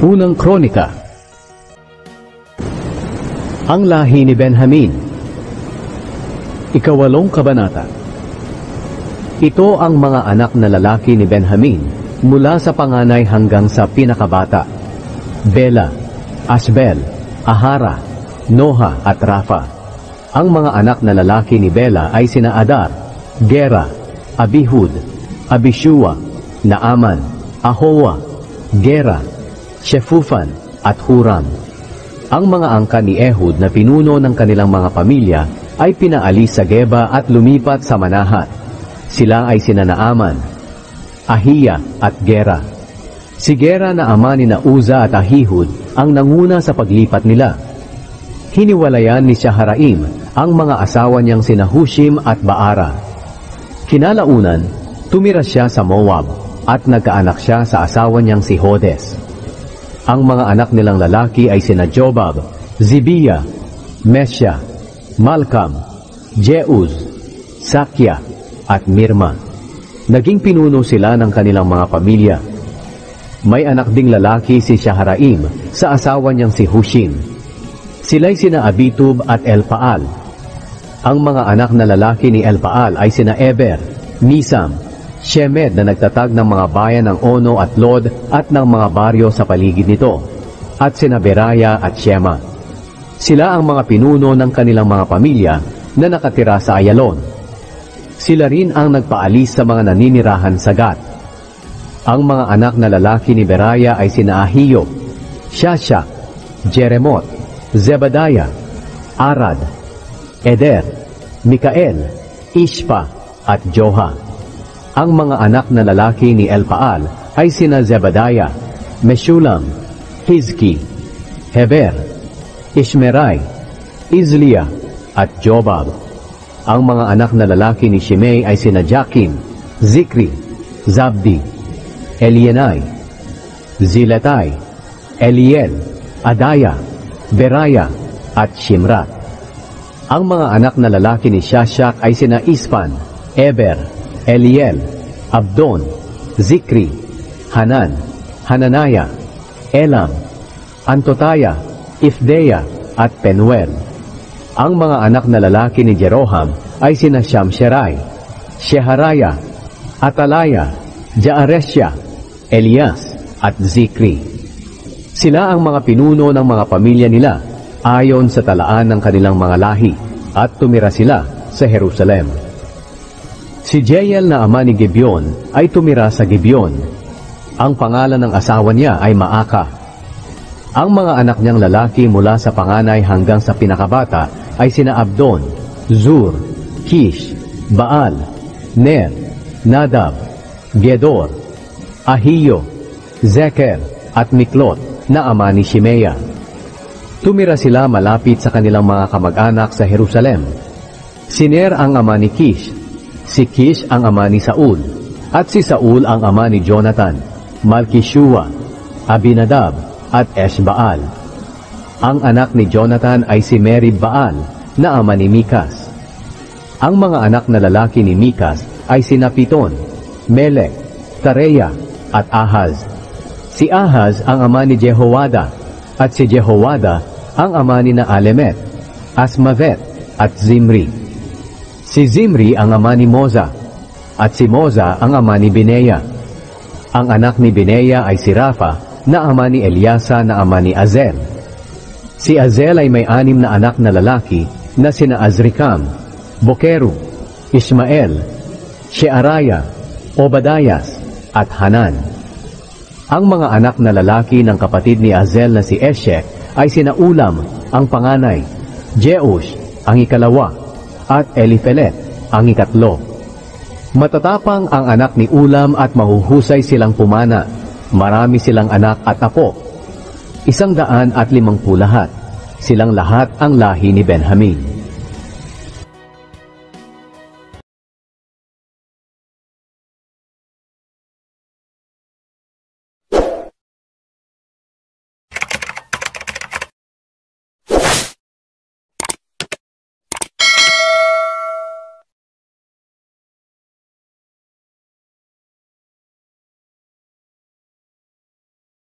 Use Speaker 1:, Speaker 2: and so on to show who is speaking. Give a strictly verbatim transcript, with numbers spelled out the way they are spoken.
Speaker 1: Unang Kronika. Ang lahi ni Benjamin. Ikawalong kabanata. Ito ang mga anak na lalaki ni Benjamin mula sa panganay hanggang sa pinakabata: Bela, Asbel, Ahara, Noha at Rafa. Ang mga anak na lalaki ni Bela ay sina Adar, Gera, Abihud, Abishua, Naaman, Ahowa, Gera, Shefufan at Huram. Ang mga angka ni Ehud na pinuno ng kanilang mga pamilya ay pinaalis sa Geba at lumipat sa Manahat. Sila ay sina Naaman, Ahiya at Gera. Si Gera na ama ni na Uza at Ahihud ang nanguna sa paglipat nila. Hiniwalayan ni Shaharaim ang mga asawa niyang sina Hushim at Baara. Kinalaunan, tumira siya sa Moab at nagkaanak siya sa asawa niyang si Hodes. Ang mga anak nilang lalaki ay sina Jobab, Zibiya, Mesya, Malkam, Jeuz, Sakya at Mirma. Naging pinuno sila ng kanilang mga pamilya. May anak ding lalaki si Shaharaim sa asawa niyang si Hushim. Sila'y sina Abitub at Elpaal. Ang mga anak na lalaki ni Elpaal ay sina Eber, Misam, Shemed na nagtatag ng mga bayan ng Ono at Lod at ng mga baryo sa paligid nito, at sina Beraya at Shema. Sila ang mga pinuno ng kanilang mga pamilya na nakatira sa Ayalon. Sila rin ang nagpaalis sa mga naninirahan sa Gat. Ang mga anak na lalaki ni Beraya ay sina Ahiyo, Shasha, Jeremot, Zebadiah, Arad, Eder, Mikael, Ishpa at Joha. Ang mga anak na lalaki ni Elpaal ay sina Zebadiah, Meshulam, Hizki, Heber, Ishmerai, Izliya at Jobab. Ang mga anak na lalaki ni Shimei ay sina Jakim, Zikri, Zabdi, Elienai, Ziletai, Eliel, Adaya, Beraya at Shimrat. Ang mga anak na lalaki ni Shashak ay sina Ispan, Eber, Eliel, Abdon, Zikri, Hanan, Hananaya, Elam, Antotaya, Ifdeya at Penuel. Ang mga anak na lalaki ni Jeroham ay sina Shamsherai, Sheharaya, Atalaya, Jaaresya, Elias at Zikri. Sila ang mga pinuno ng mga pamilya nila ayon sa talaan ng kanilang mga lahi, at tumira sila sa Jerusalem. Si Jeiel na ama ni Gibeon ay tumira sa Gibeon. Ang pangalan ng asawa niya ay Maaka. Ang mga anak niyang lalaki mula sa panganay hanggang sa pinakabata ay sina Abdon, Zur, Kish, Baal, Ner, Nadab, Gedor, Ahiyo, Zeker at Miklot na ama ni Shimeya. Tumira sila malapit sa kanilang mga kamag-anak sa Jerusalem. Si Ner ang ama ni Kish, si Kish ang ama ni Saul, at si Saul ang ama ni Jonathan, Malkishua, Abinadab at Eshbaal. Ang anak ni Jonathan ay si Merib-Baal na ama ni Mikas. Ang mga anak na lalaki ni Mikas ay sina Piton, Melek, Tareya at Ahaz. Si Ahaz ang ama ni Jehoada, at si Jehoada ang ama ni na Alemet, Asmavet at Zimri. Si Zimri ang ama ni Moza, at si Moza ang ama ni Bineya. Ang anak ni Bineya ay si Rafa na ama ni Eliasa na ama ni Azel. Si Azel ay may anim na anak na lalaki na sina Azrikam, Bokeru, Ismael, Shearaya, Obadayas at Hanan. Ang mga anak na lalaki ng kapatid ni Azel na si Eshek ay sina Ulam ang panganay, Jeush ang ikalawa, at Elifelet ang ikatlo. Matatapang ang anak ni Ulam at mahuhusay silang pumana. Marami silang anak at apo. Isang daan at limangpu lahat. Silang lahat ang lahi ni Benjamin.